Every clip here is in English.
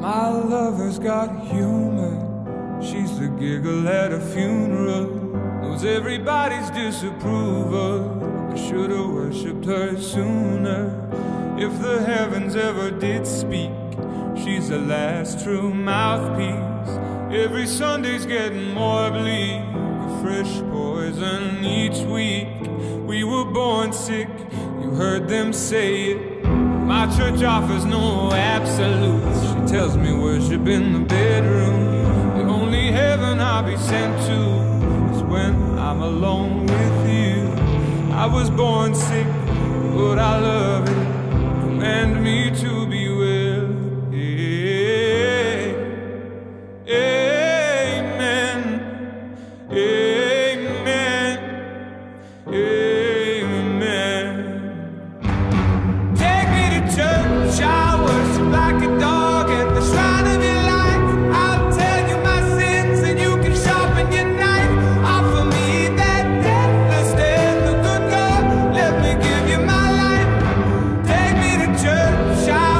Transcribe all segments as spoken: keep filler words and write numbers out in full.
My lover's got humor. She's the giggle at a funeral. Knows everybody's disapproval. I should've worshipped her sooner. If the heavens ever did speak, she's the last true mouthpiece. Every Sunday's getting more bleak, a fresh poison each week. We were born sick, you heard them say it. My church offers no absolutes. She tells me worship in the bedroom. The only heaven I'll be sent to is when I'm alone with you. I was born sick, but I love it. Command me to be well. Amen. Amen. Amen. Take me to church, I worship like a dog at the shrine of your life. I'll tell you my sins and you can sharpen your knife. Offer me that deathless death, the good God, let me give you my life. Take me to church, I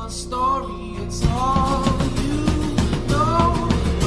story, it's all you know.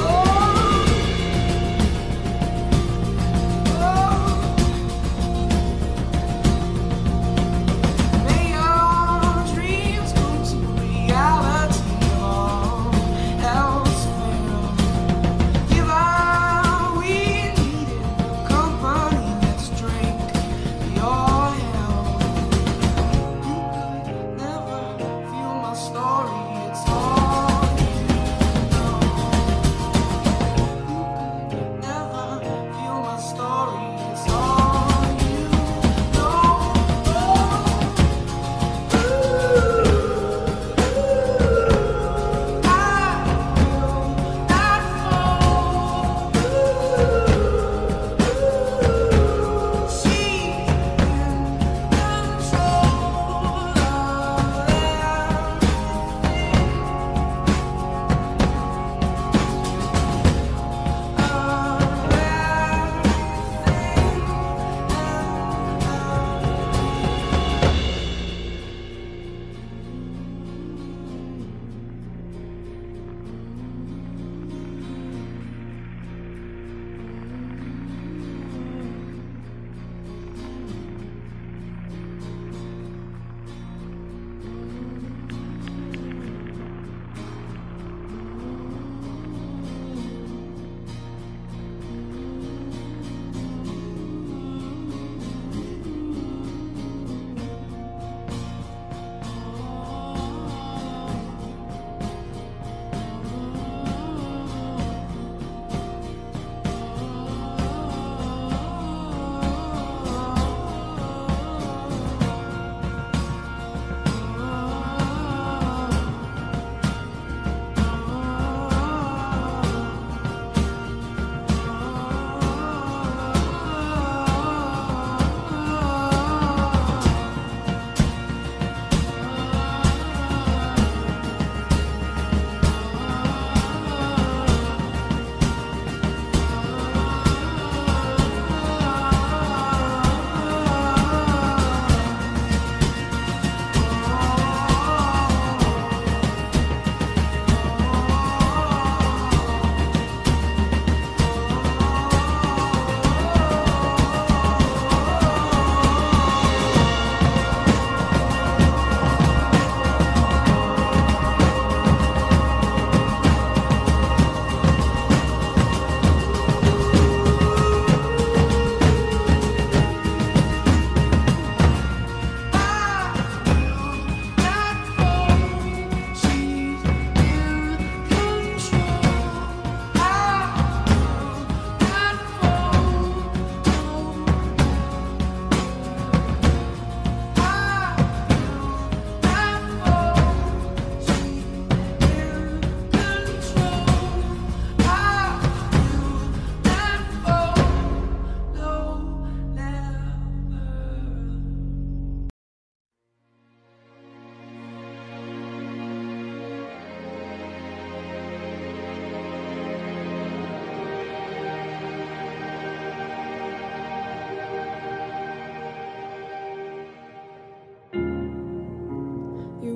You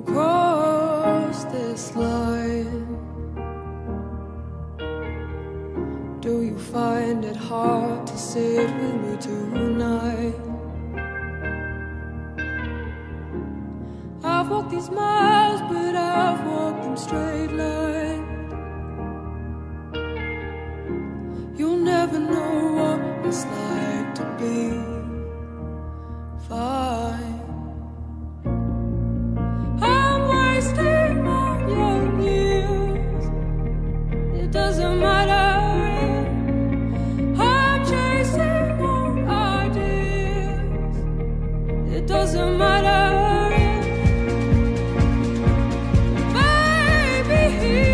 cross this line. Do you find it hard to sit with me tonight? I've walked these miles, but I've walked them straight line. You'll never know what it's like to be fine. I'm wasting my young years. It doesn't matter. I'm chasing old ideas. It doesn't matter. Baby,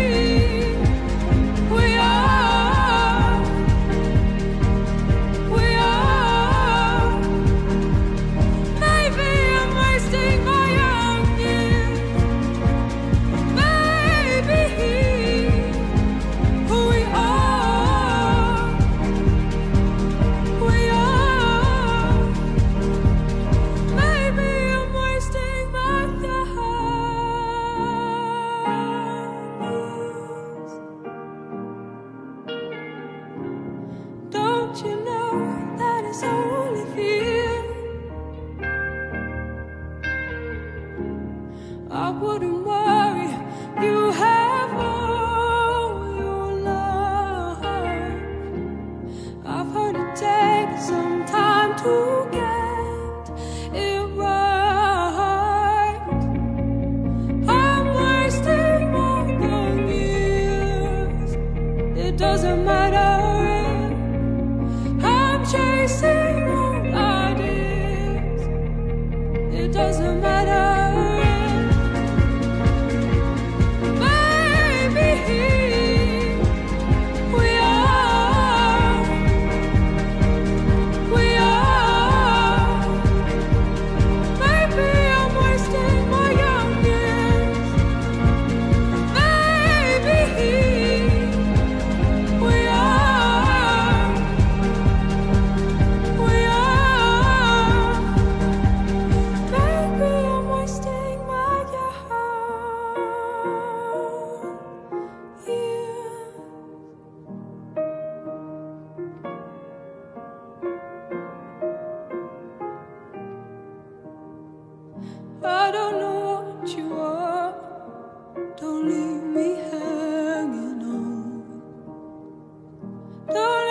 I wouldn't worry. You have all your life. I've heard it takes some time to get it right. I'm wasting more than years. It doesn't matter if I'm chasing old ideas. It doesn't matter. I don't know what you are. Don't leave me hanging on. Don't